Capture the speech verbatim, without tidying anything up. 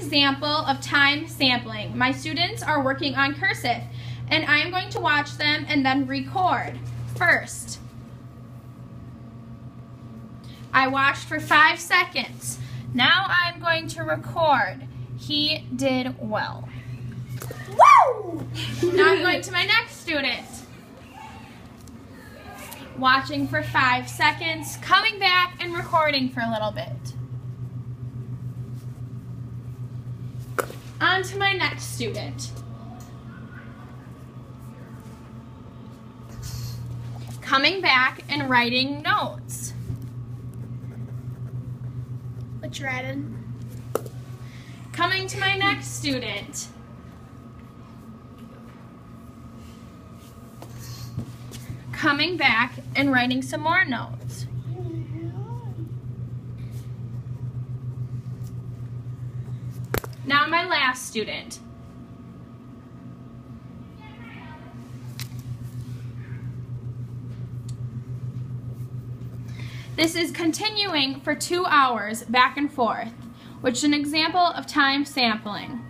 example of time sampling. My students are working on cursive, and I am going to watch them and then record. First, I watched for five seconds. Now I'm going to record. He did well. Woo! Now I'm going to my next student. Watching for five seconds, coming back and recording for a little bit. On to my next student. Coming back and writing notes. What you writing? Coming to my next student. Coming back and writing some more notes. Now my last student. This is continuing for two hours back and forth, which is an example of time sampling.